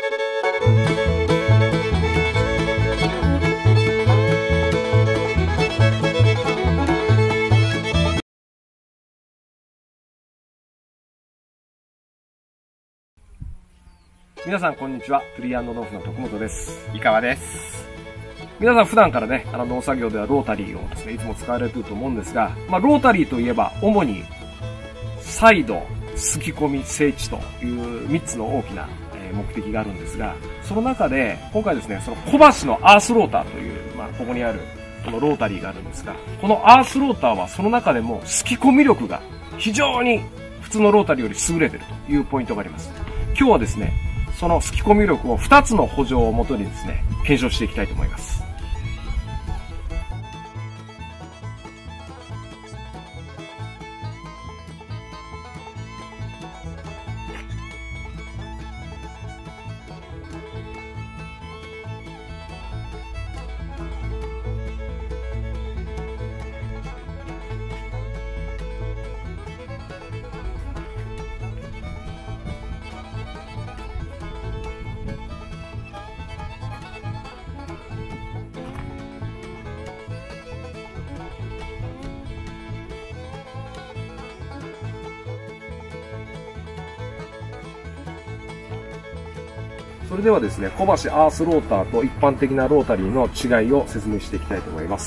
皆さんこんにちは。フリー&農夫の徳本です。 井川です。 皆さん普段からね、農作業ではロータリーをですね、いつも使われていると思うんですが、ロータリーといえば主にサイド、すき込み、整地という3つの大きな目的があるんですが、その中で今回ですね、その小橋のアースローターという、ここにあるこのロータリーがあるんですが、このアースローターはその中でもすき込み力が非常に普通のロータリーより優れているというポイントがあります。今日はですね、そのすき込み力を2つの補助をもとにですね、検証していきたいと思います。それではですね、小橋アースローターと一般的なロータリーの違いを説明していきたいと思います。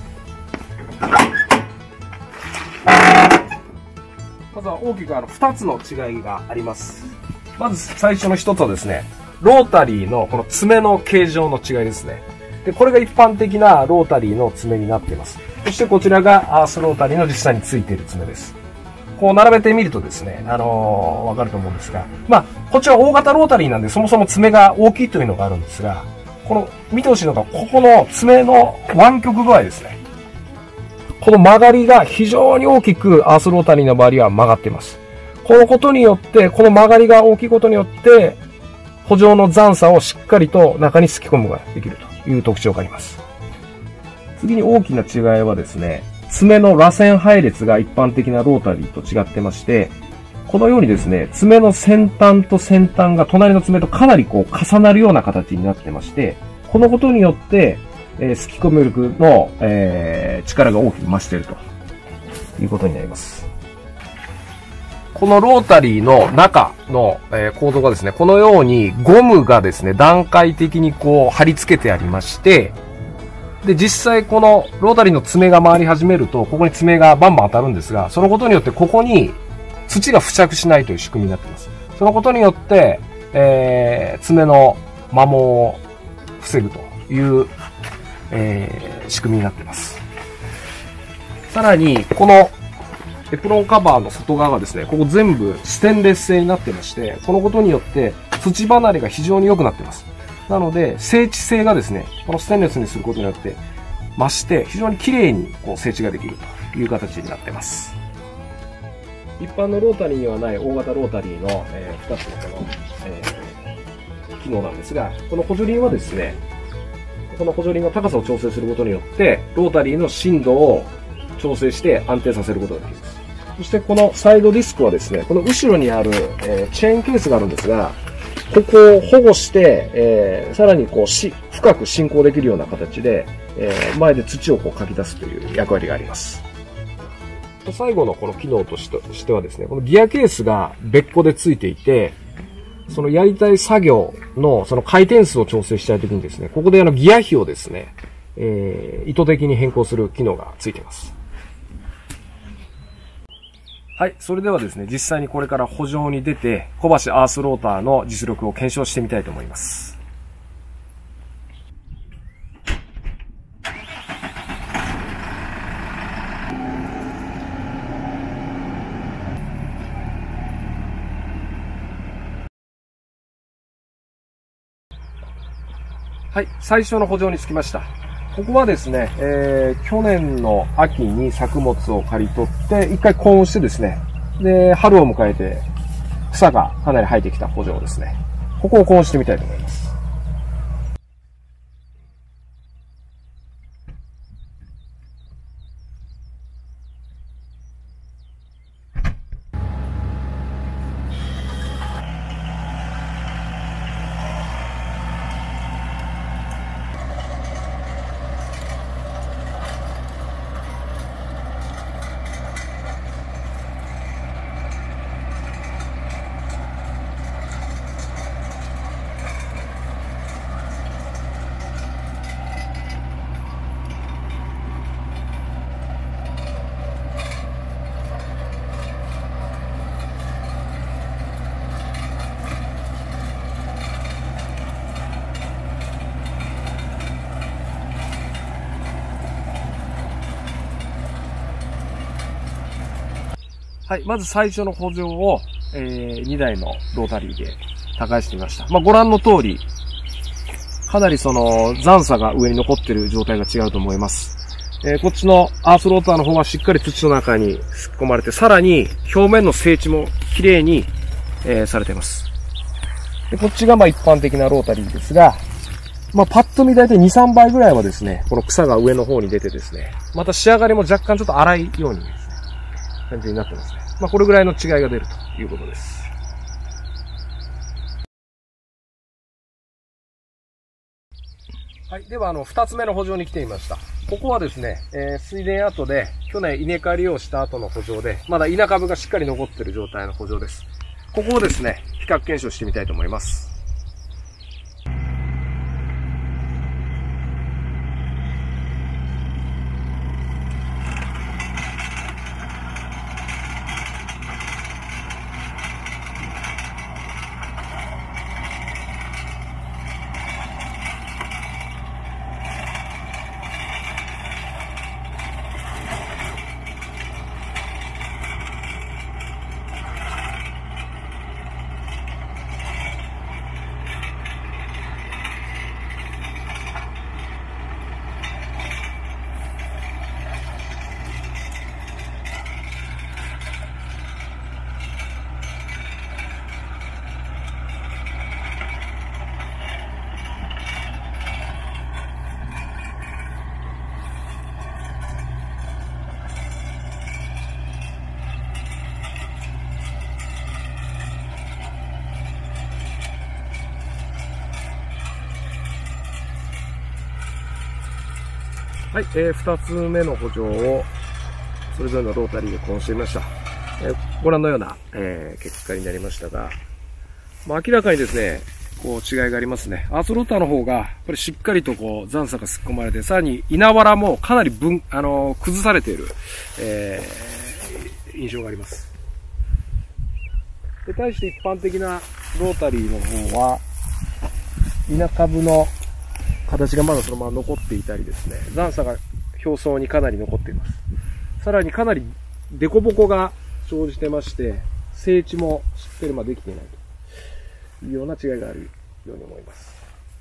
まずは大きく2つの違いがあります。まず最初の1つはですね、ロータリーのこの爪の形状の違いですね。で、これが一般的なロータリーの爪になっています。そしてこちらがアースロータリーの実際についている爪です。こう並べてみるとですね、わかると思うんですが、こっちは大型ロータリーなんでそもそも爪が大きいというのがあるんですが、この見てほしいのが、ここの爪の湾曲具合ですね。この曲がりが非常に大きくアースロータリーの周りは曲がっています。このことによって、この曲がりが大きいことによって、補助の残差をしっかりと中にすき込むことができるという特徴があります。次に大きな違いはですね、爪の螺旋配列が一般的なロータリーと違ってまして、このようにですね、爪の先端と先端が隣の爪とかなりこう重なるような形になってまして、このことによって、すき込み力の、力が大きく増しているということになります。このロータリーの中の、構造がですね、このようにゴムがですね、段階的にこう貼り付けてありまして、で、実際このロータリーの爪が回り始めると、ここに爪がバンバン当たるんですが、そのことによってここに土が付着しないという仕組みになっています。そのことによって、爪の摩耗を防ぐという、仕組みになっています。さらに、このエプロンカバーの外側がですね、ここ全部ステンレス製になっていまして、このことによって土離れが非常に良くなっています。なので、整地性がですね、このステンレスにすることによって増して、非常に綺麗にこう整地ができるという形になっています。一般のロータリーにはない大型ロータリーの、2つのこの、機能なんですが、この補助輪はですね、この補助輪の高さを調整することによって、ロータリーの振動を調整して安定させることができます。そしてこのサイドディスクはですね、この後ろにある、チェーンケースがあるんですが、ここを保護して、さらにこう深く進行できるような形で、前で土をこうかき出すという役割があります。最後のこの機能としてはですね、このギアケースが別個でついていて、そのやりたい作業のその回転数を調整したいときにですね、ここでギア比をですね、意図的に変更する機能がついています。はい。それではですね、実際にこれから補助に出て、小橋アースローターの実力を検証してみたいと思います。はい。最初の補助につきました。ここはですね、去年の秋に作物を刈り取って、一回高温してですね、で、春を迎えて、草がかなり生えてきた補助をですね、ここを高温してみたいと思います。 はい、まず最初の補助を、2台のロータリーで耕してみました。まあ、ご覧の通り、かなり残差が上に残っている状態が違うと思います。こっちのアースローターの方はしっかり土の中に突っ込まれて、さらに表面の整地も綺麗に、されています。で、こっちがまあ一般的なロータリーですが、まあ、パッと見大体2、3倍ぐらいはですね、この草が上の方に出てですね、また仕上がりも若干ちょっと粗いようにですね、感じになってますね。まあ、これぐらいの違いが出るということです。はい。では、2つ目の補助に来てみました。ここはですね、水田跡で、去年稲刈りをした後の補助で、まだ稲株がしっかり残っている状態の補助です。ここをですね、比較検証してみたいと思います。はい、2つ目の補助を、それぞれのロータリーで混してみました。ご覧のような、結果になりましたが、まあ、明らかにですね、こう違いがありますね。アースローターの方が、これしっかりとこう残差が突っ込まれて、さらに稲わらもかなり崩されている、印象があります。で、対して一般的なロータリーの方は、稲株の形がまだそのまま残っていたりですね、残差が表層にかなり残っています。さらにかなり凸凹が生じてまして、整地もしっかりできていないというような違いがあるように思います。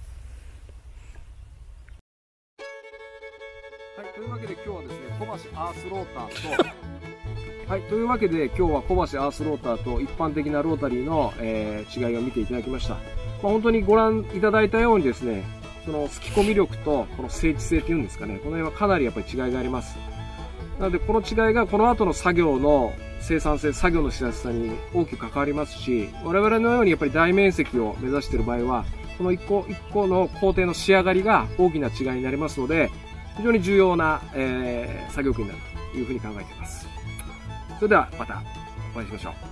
はい、というわけで今日はですね、小橋アースローターと、はい、というわけで今日は小橋アースローターと一般的なロータリーの、違いを見ていただきました。まあ、本当にご覧いただいたようにですね、そのすき込み力とこの整地性っていうんですかね、この辺はかなりやっぱり違いがあります。なのでこの違いがこの後の作業の生産性、作業のしやすさに大きく関わりますし、我々のようにやっぱり大面積を目指している場合は、この一個一個の工程の仕上がりが大きな違いになりますので、非常に重要な、作業区になるというふうに考えています。それではまたお会いしましょう。